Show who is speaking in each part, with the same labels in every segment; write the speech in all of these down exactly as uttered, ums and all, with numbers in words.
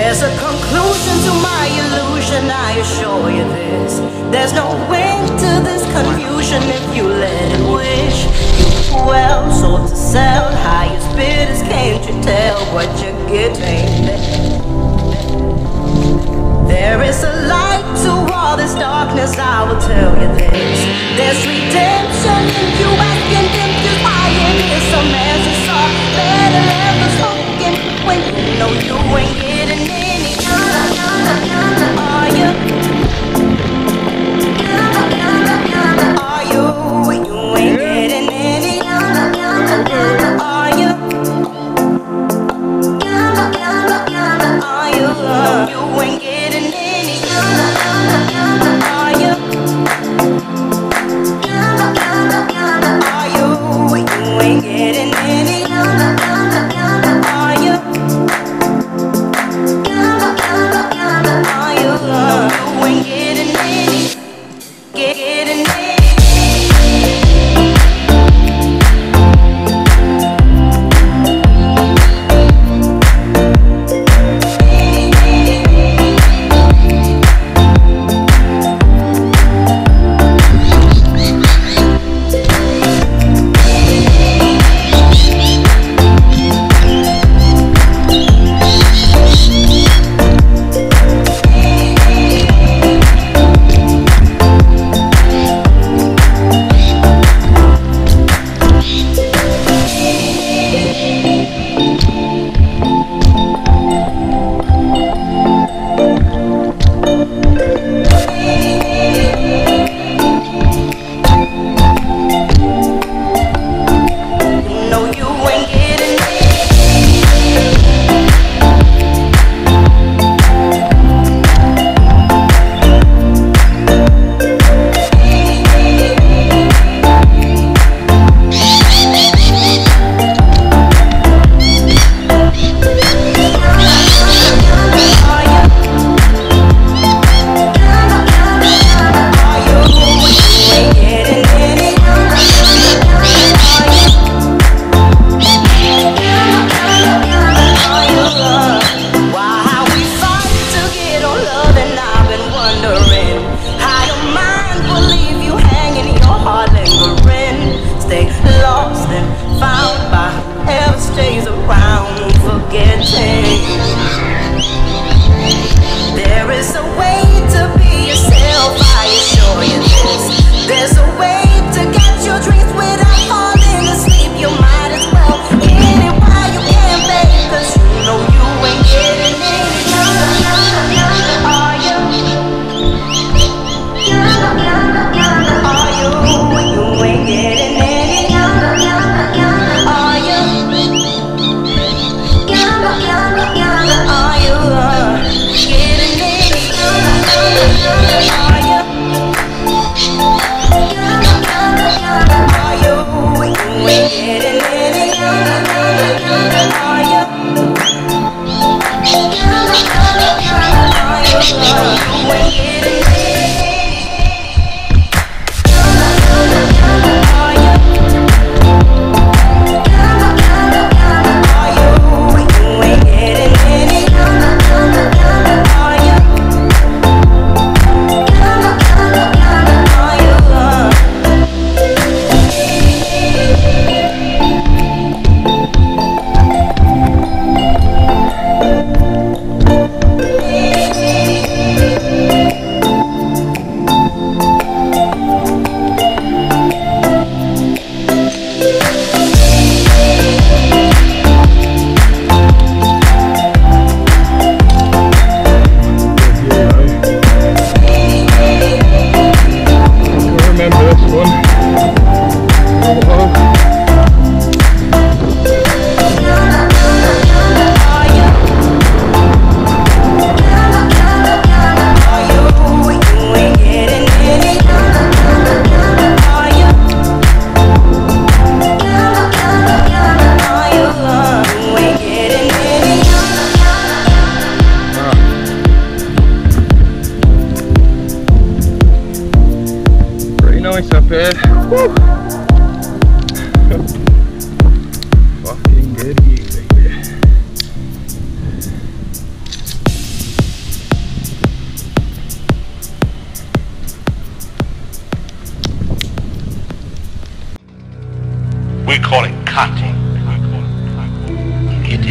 Speaker 1: There's a conclusion to my illusion, I assure you this. There's no end to this confusion if you let it wish. You well, sold to sell, highest bidders, can't you tell what you're getting? There is a light to all this darkness, I will tell you this. There's redemption in you asking them just why it is some answers are better ever spoken when you know you ain't getting any. Are you? Are you? You ain't getting any. Are you? Are you? No, you ain't getting any. Are you? Are you? You ain't getting any.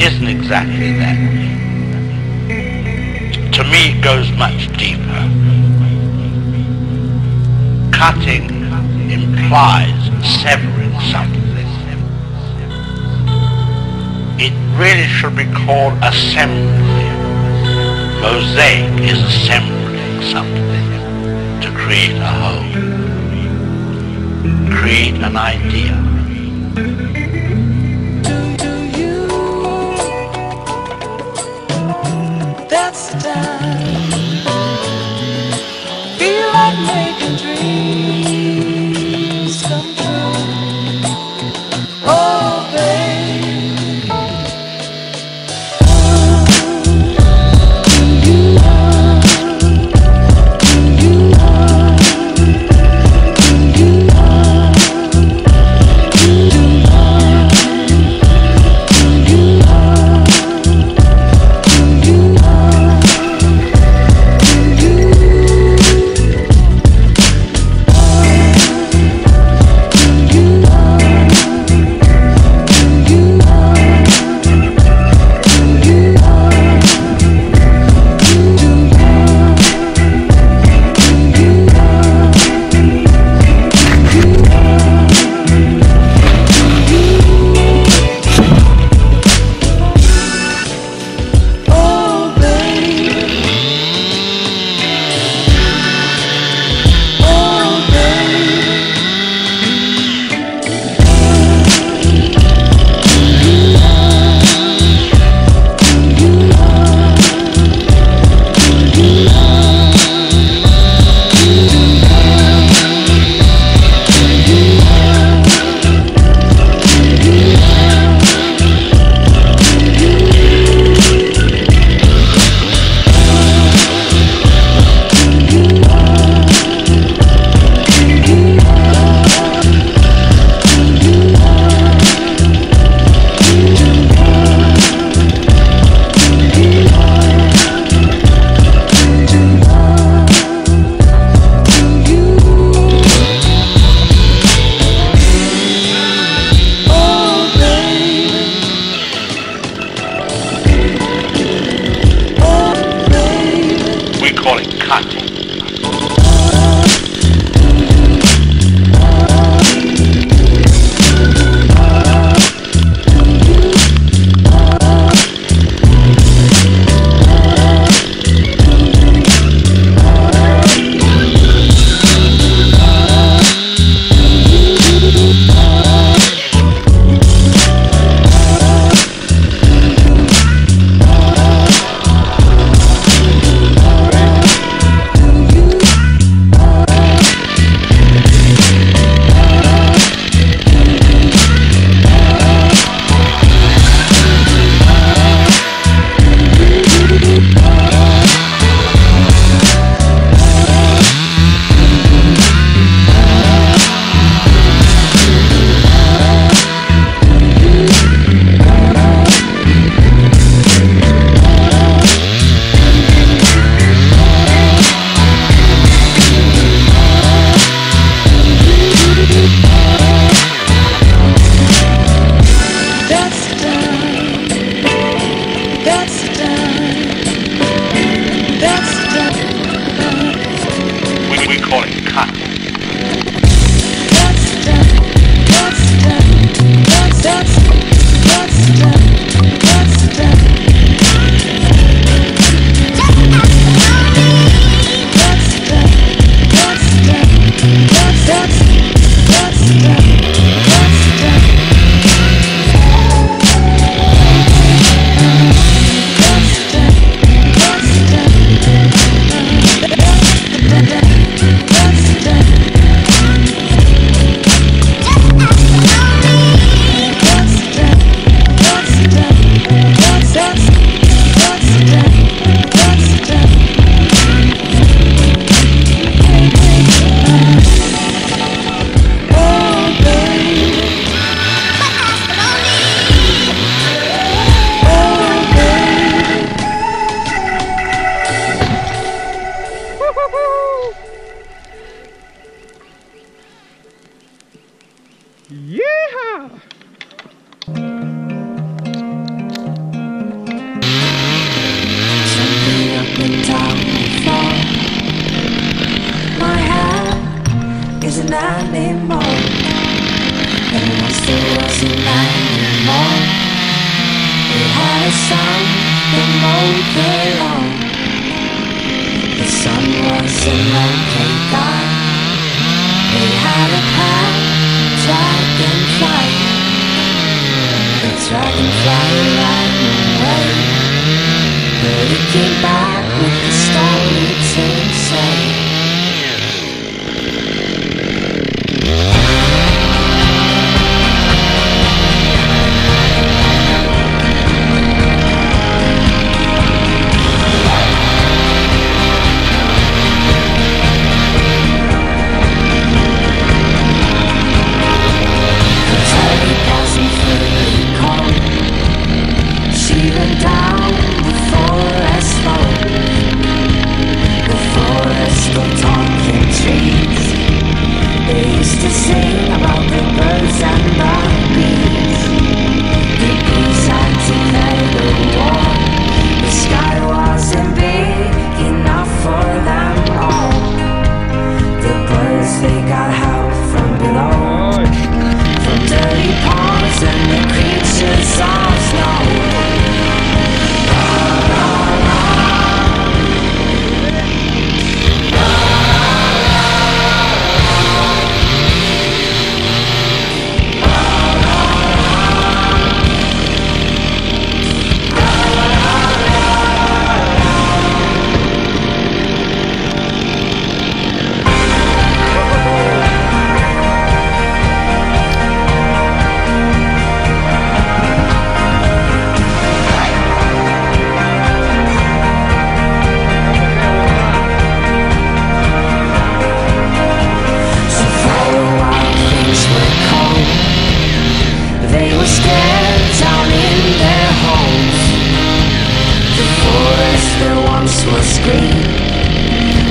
Speaker 2: isn't exactly that. To me, it goes much deeper. Cutting implies severing something. It really should be called assembly. Mosaic is assembling something to create a whole, create an idea.
Speaker 1: That's the time. Feel like making dreams come true. Oh, baby. Do you want? Do you want? Do you want? Do you want? Do you want? Do you want? anymore. And once there wasn't anymore, we had a son that mowed the lawn. The son was an okay guy. They had a pet dragonfly. The dragonfly ran away, but he came back with a story to say.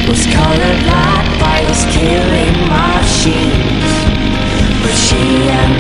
Speaker 1: Was colored black by those killing machines, but she and